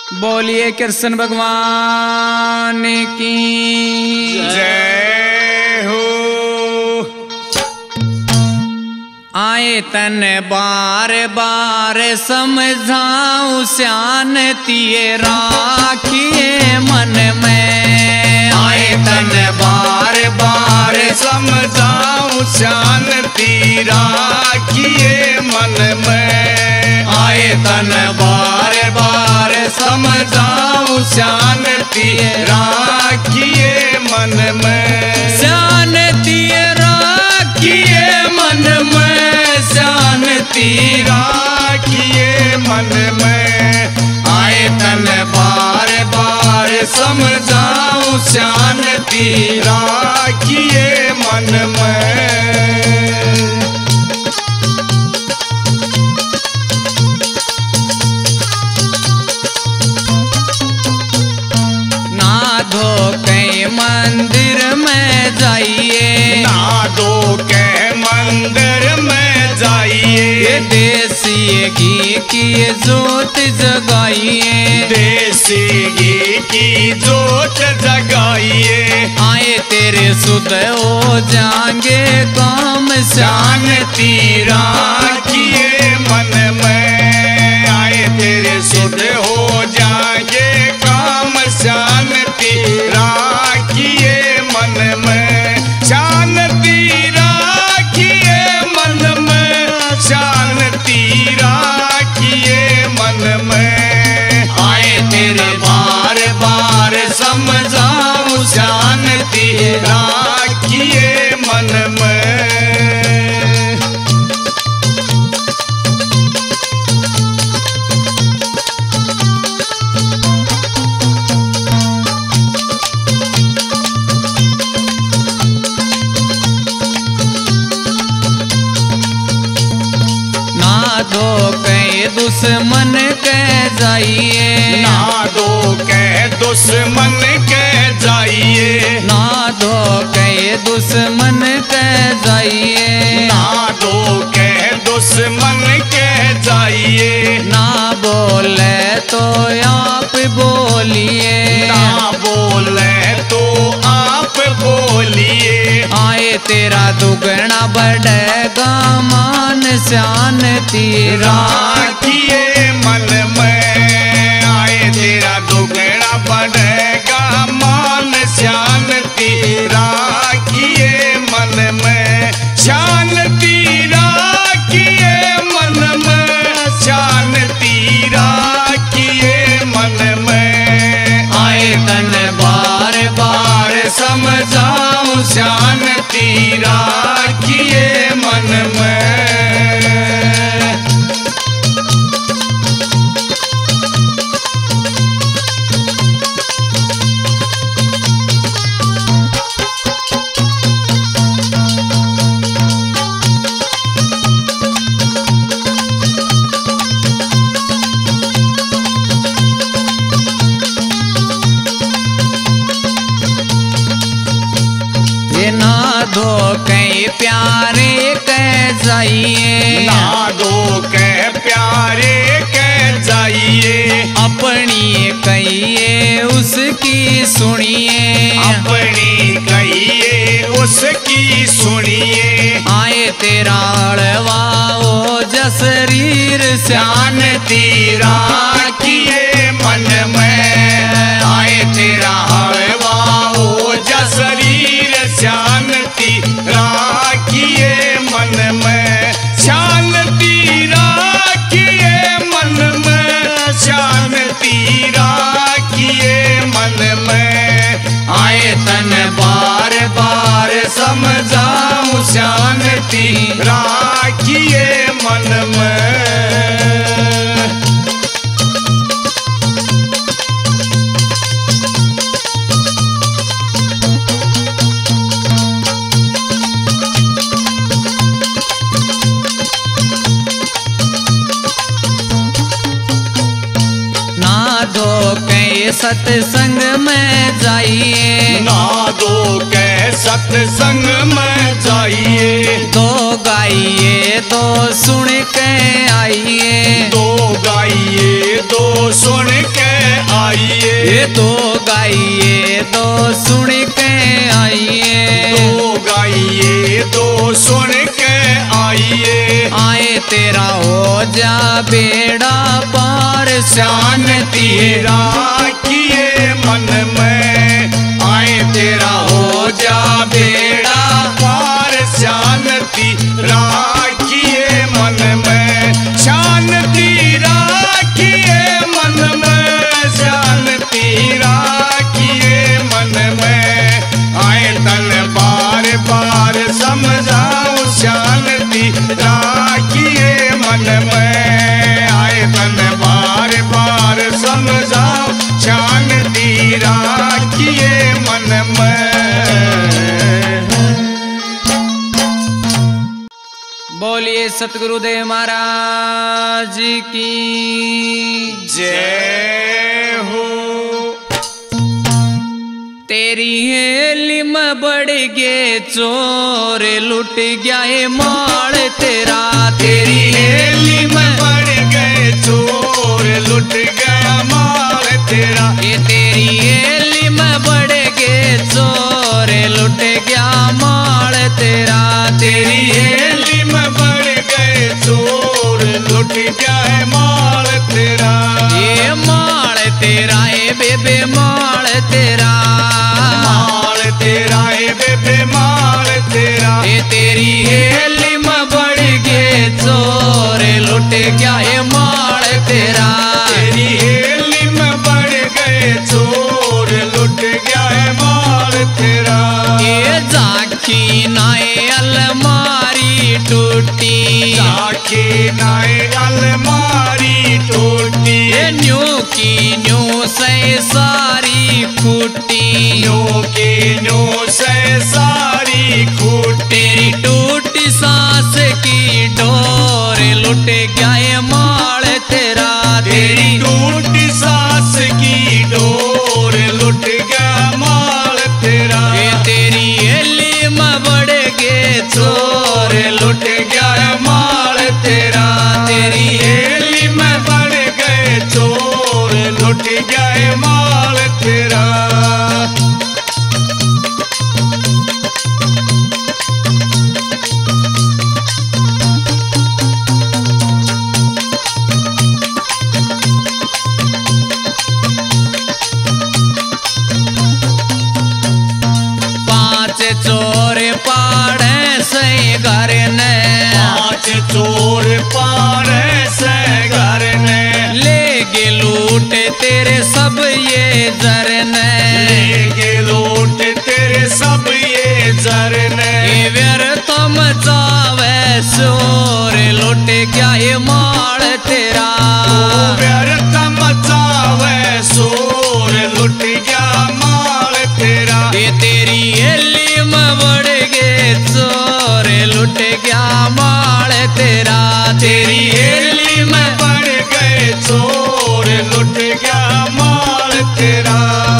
बोलिए कृष्ण भगवान की जय हो। आए तन बार बार समझाऊं शांति राखिए मन में। आए तन बार बार समझाऊं शांति राखिए मन में। आए तन बार बार समझाऊं शांति राखिए मन में। शांति राखिए मन में, शांति राखिए मन में। आए तन बार बार समझाऊं शांति राखिए मन में। ना धो के मंदिर में जाइए, ना धो के मंदिर में जाइए। देसी घी की जोत जगाइए, देसी घी की जोत जगाइए। आए तेरे सुध हो जाएंगे काम शांति राखिए मन में। आए तेरे सुध हो जाएंगे काम शांति राखिए मन में। शांति राखिए मन में, शांति राखिए मन में। आए तेरे बार बार समझाऊं शांति राखिए मन में। धो के दुश्मन के जाइए, ना धो के दुश्मन के जाइए। ना धो के दुश्मन के जाइए, ना धो के दुश्मन के जाइए। ना बोले तो आप बोलिए, ना बोले तो आप बोलिए। आए तेरा दुगना बढ़ेगा मान शांति राखिए मन में। आए तेरा दुगना बढ़ेगा मान शांति राखिए मन में। शांति राखिए मन में, शांति राखिए मन में। आए तन बार बार समझाऊं शांति राखिए मन में। ना धो के प्यारे के जाइए, ना धो के प्यारे के जाइए। अपनी कहिए उसकी सुनिए, अपनी कहिए उसकी सुनिए। आए तेरा अड़वाओ जशरीर शांति राखिए मन में। आए तेरा हड़वाओ जशरीर शांति राखिए मन में। शांति राखिए मन में, शांति राखिए मन में। आए तन बार बार समझाऊं शांति राखिए मन में। ना धो के सत्संग में जाइए, ना धो के सत्संग में जाइए। दो गाइए दो सुन के आइए, दो गाइए दो सुन के तो गाइए तो सुन के आइए, तो गाइए तो सुन के आइए। आए तेरा हो जा बेड़ा पार, शांति राखिए मन में, आए तेरा हो जा बेड़ा पार। शांति राखिए मन में, शांति राखिए मन में, शांति राखिए मन में। आए तन बार बार समझाओ, शांति राखिए मन में। आए तन बार बार समझाओ, शांति राखिए मन में। बोलिए सतगुरुदेव महाराज की जय हो। तेरी हेली में बढ़ गे चोर, लुट गया है माल तेरा। तेरी हेली में बढ़ गए चोर, लुट गया माल तेरा। ये तेरी हेली में बढ़ गे चोर, लुट गया माल तेरा। तेरी हेली में बढ़ गए चोर, लुट गया है माल तेरा। ये माल तेरा है बेबे माल तेरा, माल तेरा है बेबे माल तेरा। ये तेरी हेली में बढ़ गे चोर, लुट गया है माल तेरा। तेरी हेली में बढ़ गए चोर, लुट गया है माल तेरा। ये झांकी नाए अलमारी टूटी, झांकी नाए अलमारी टूटी। ये न्यू की न्यू से सारी खूटी, न्यू की न्यू से सारी खूटी। तेरी टूटी सांस की डोर, लुट गया ये माल तेरा। तेरी टूटी सांस की डोर, लुट गया माल तेरा। ये तेरी हेली में बढ़ गे चोर, लुट गया है माल तेरा। तेरी हेली में बढ़ गए चोर, लुट गए माल तेरा। पांच चोर पाड़े से घर ने, पांच चोर पाड़े से घर ने। ले गे लूट तेरे सब ये जरने। लेके लूट तेरे सब ये जरने। ये व्यर्थ मचावे शोर, लुट गया ये माल तेरा। व्यर्थ मचावे शोर, लुट गया माल तेरा। ये तेरी हेली में बढ़ गे चोर, लुट गया माल तेरा। तेरी हेली में बढ़ गए चोर, लुट गया माल तेरा।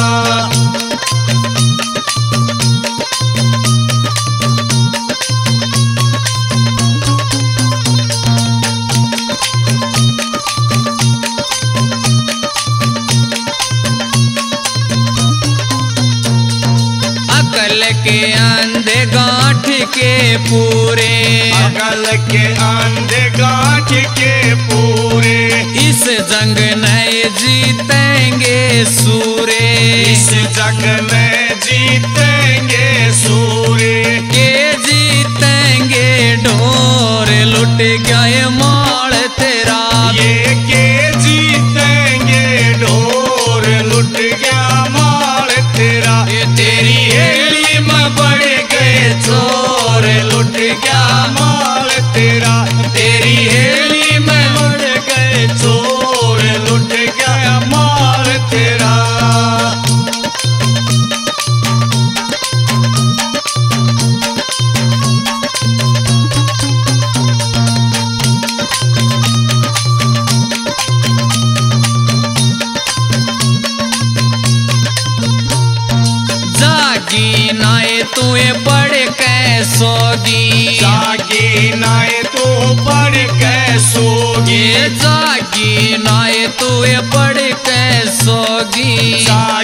अकल के अंधे गांठ के पूरे, अकल के अंधे गांठ के पूरे। इस जंग नए जीतेंगे सूरे। इस जग में जीतेंगे सूरे। के जीतेंगे ढोर, लुट गया ये माल तेरा। ये के जीतेंगे ढोर, लुट गया माल तेरा। ये तेरी हेली में बढ़ गए चोर, लुट गया माल तेरा। तेरी हेली में बढ़ गए चोर, लुट गया माल तेरा। जागी नाए तुए पढ़ के सोगी। जागी नाए तो पढ़ के सोगी। ये जागी नाए तुए पढ़ के सोगी।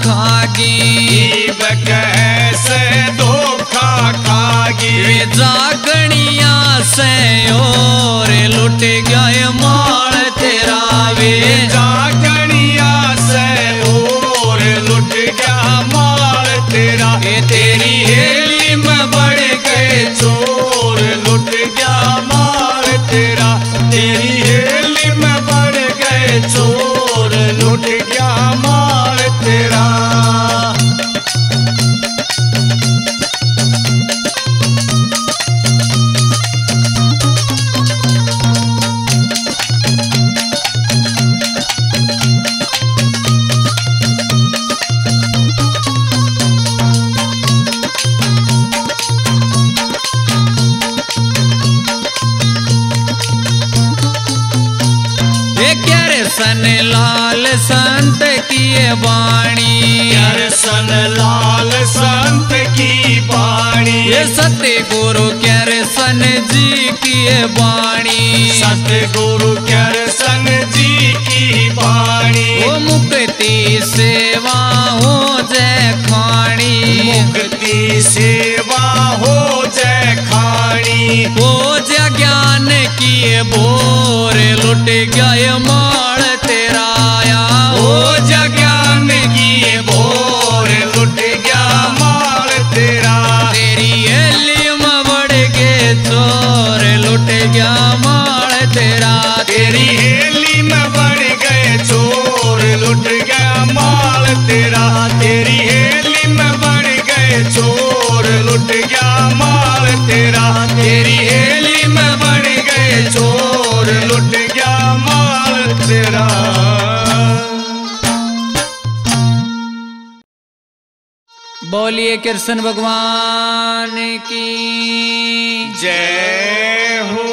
खागी जीव कैसे धोखा खागी वे जागणिया से और लुट गया माल तेरा वे जागणिया से और लुट गया माल तेरा तेरी हेली में बढ़ गए चोर लुट गया माल तेरा तेरी हेली में बढ़ गए चोर लुट गया माल तेरा सन लाल संत की वाणी सन लाल संत की वाणी ये सत्य गुरु सन जी की वाणी सतगुरु सन जी की वाणी वो मुक्ति सेवा हो जय खाणी मुक्ति सेवा हो जय खाणी हो जय ज्ञान की बोर लुट गया माल तेरा आया हो ज्ञान की बोर लुट गया माल तेरा तेरी हेली में बढ़ गए चोर लुट गया माल तेरा तेरी हेली में बढ़ गए चोर लुट गया माल तेरा तेरी हेली में बढ़ गए चोर लुट गया माल तेरा तेरी हेली में बढ़ गए चोर लुट गया माल तेरा बोलिए कृष्ण भगवान की जय हो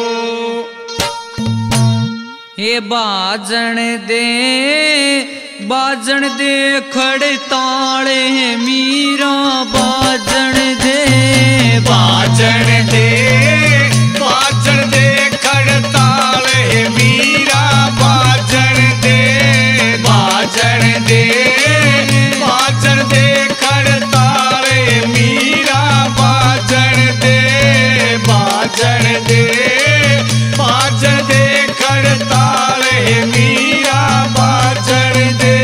हे बाजन दे खड़े ताले मीरा बाजन दे बाजन दे खड़ताल है मीरा बाजन दे खड़ताल है मीरा बाजन दे खड़ताल है मीरा बाजन दे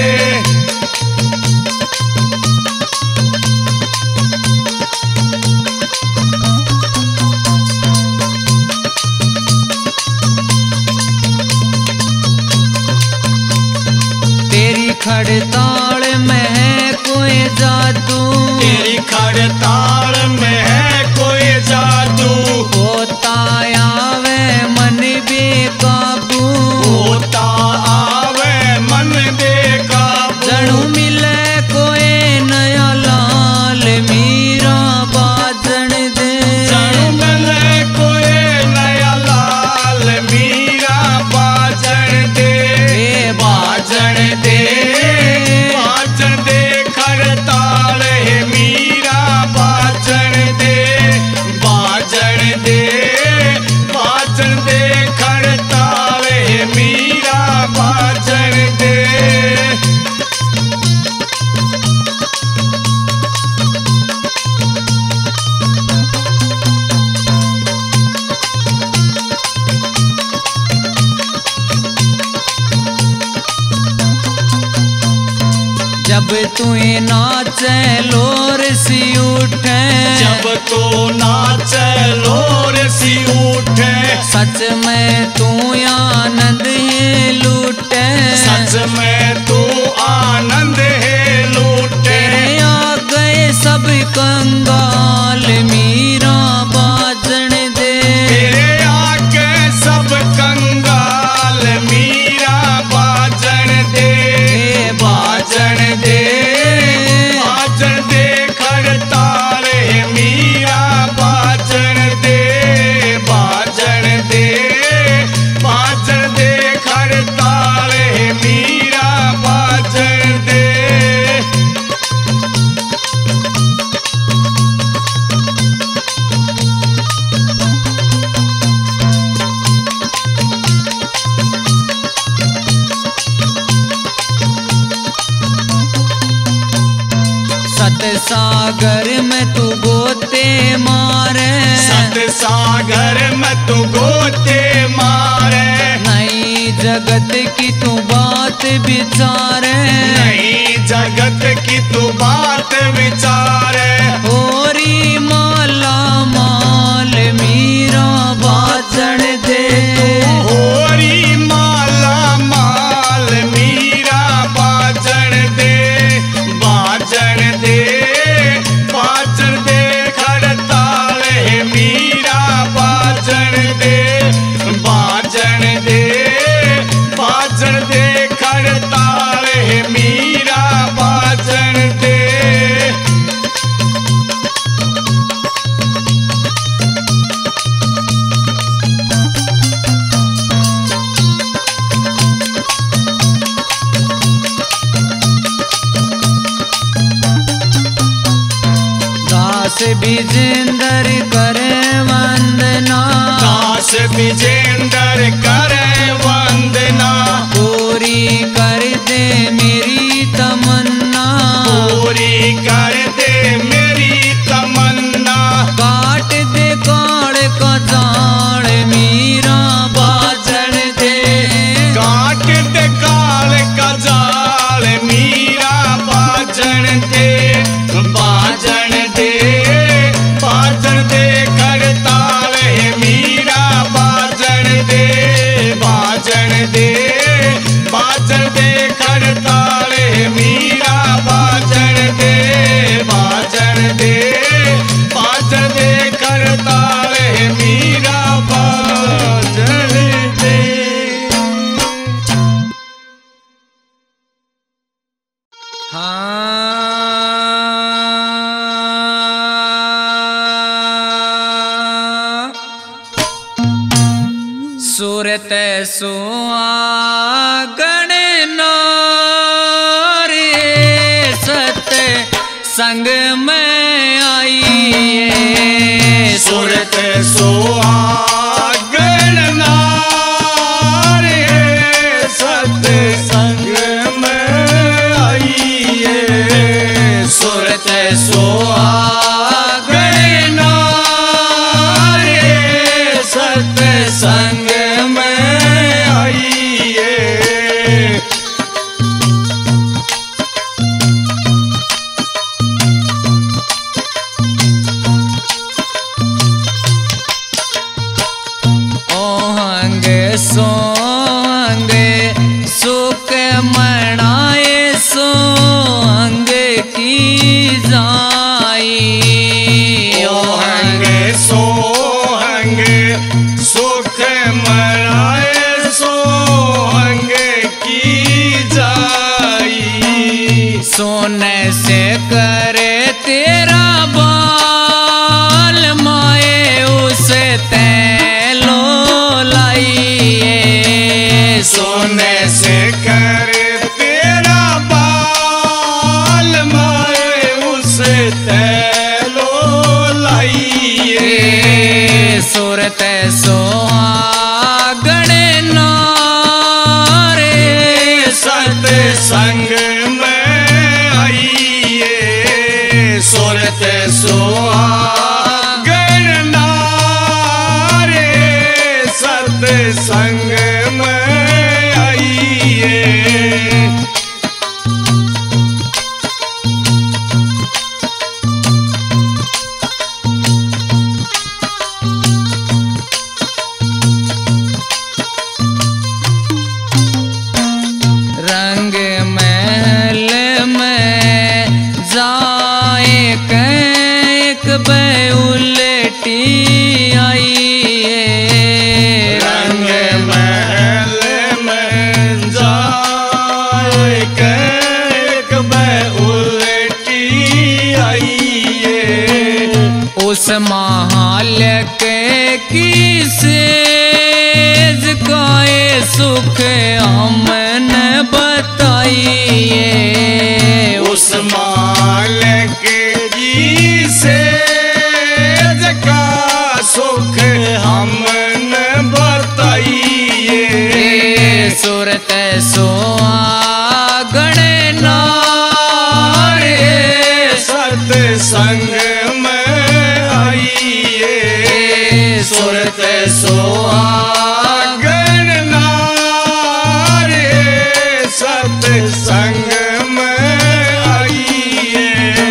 तेरी खड़ताल में है कोई जादू तेरी खड़ताल में है कोई जादू होता आवे मन बेकाबू होता आवे मन बेकाबू जणू मिले कोई नया लाल मीरा बाजन दे जणू मिले कोई नया लाल मीरा बाजन दे खड़ताल है मीरा बाजन दे खड़ताल है मीरा बाजन दे जब तू नाचे लोर सी उठे जब तो नाचे लोर सी उठे सच में तू आनंद ही लूटे सच में तू आनंद है लूटे तेरे आ गए सब कंगाल मीरा बाजन दे तेरे आके सब कंगाल मीरा बाजन दे खड़ताल है मीरा बाजन दे खड़ताल है मीरा बाजन दे सागर में तू गोते मारे, सत सागर में तू गोते मारे, नई जगत की तू बात विचारे, नई जगत की तू बात विचारे। होरी माला माल मीरा बाजन दे, होरी माला माल मीरा बाजन दे, बाजन दे, बाजन दे खड़ताल है मीरा बाजन दे, बाजन दे, बाजन दे खड़ताल है मीरा बाजन दे। दास विजेंदर करे वंदना, दास विजेंदर करे वंदना, पूरी कर दे मेरी तमन्ना, पूरी कर दे मेरी तमन्ना। काट दे काड़ का जाड़ मीरा बाजन दे, काट दे काल का जाल मीरा बाजन दे, बाजन दे, बाजन दे खड़ताल है मीरा बाजन दे, बाजन दे, बाजन दे खड़ताल है मीरा बाजन दे, बाजन दे, बाजन दे खड़ताल है मीरा बाजन दे। सूरत सुहागण नारे सत संग में आई, सूरत सुहागण नारे सत संग में आइए, सूरत सुहागण नारे सत संग में आइए। ओहंग सोहंग सुख मनाए सोहंग की जाई, ओहंग सोहंग सुख मनाए सोहंग की जाई, सोने से करे तेरा बाल माए उसे तैलो लाइए, सोने से कर तेरा बाल माए उसे तैलो लाइए, सूरत सुहागण नारे सत संग में आइए, सूरत सुहागण नारे सत संग में आइए। रंग महल में जाए कैक बे उलटी आइए, रंग महल में जाए कैक बे उलटी आइए, उस महाल के की सेज काए सुख हमने बताइए, उस मालिक की सेज का सुख हमने बताइए, सूरत सुहागण नारे सत सुहागन नारी सत्संग में आइए।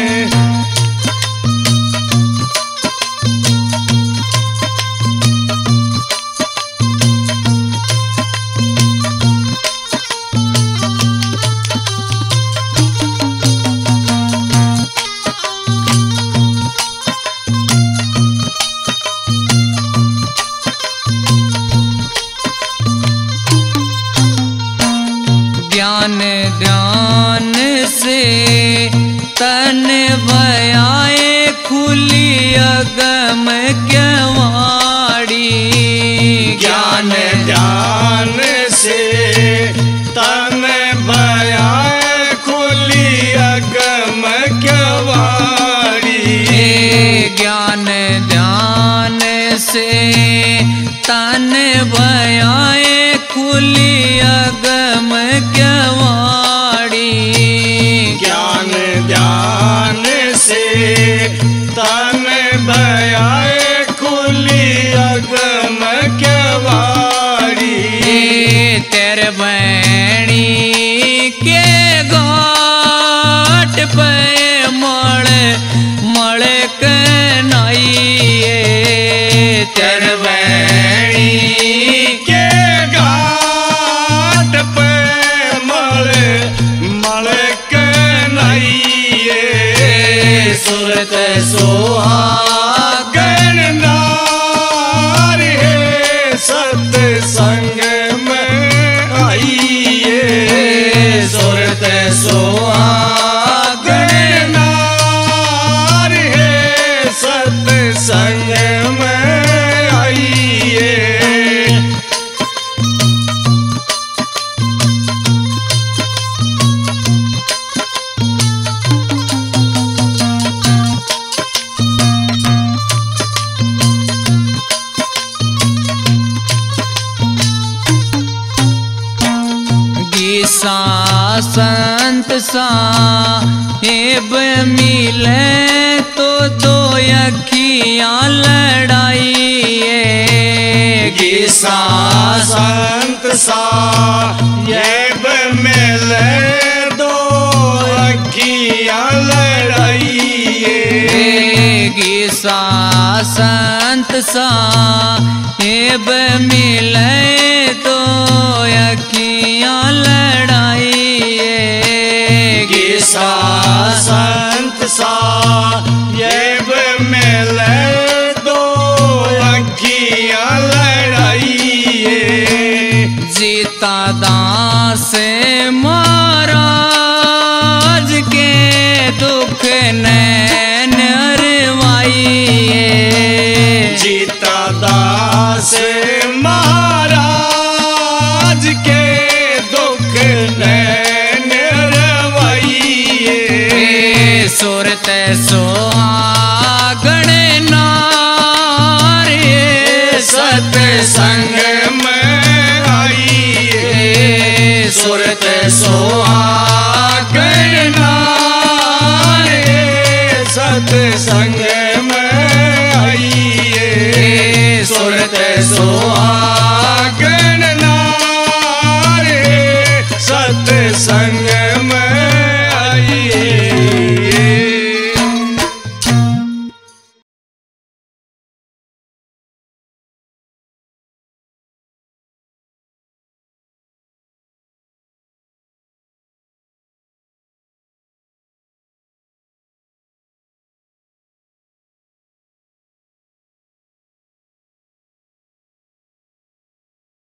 ज्ञान ध्यान से तन भयाए खुली अगम केवाड़ी। ज्ञान ध्यान से तन भयाए खुली अगम केवाड़ी। ज्ञान ध्यान से तन भयाए खुली अगम केवाड़ी। ज्ञान ध्यान से तन भयाए खुली अगम केवाड़ी। तेरे बैणी के घाट पे मड़ के नाइए। तेरे बैणी के घाट पे मल के नाइए। सूरत सुहागन नारी सत्संग में आइए। सूरत सुहागन नारी सत्संग में आइए। गीसा संत साहेब मिले तो दो अखियां लड़ाइए। गीसा संत साहेब मिले दो अखियां लड़ाइए। गीसा संत साहेब मिले तो अखियां लड़ाइए। गीसा संत साहेब मिले